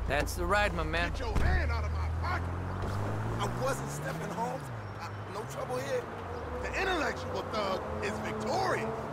That's the ride, my man. Get your hand out of my pocket. I wasn't stepping, Holmes. No trouble here. The intellectual thug is victorious.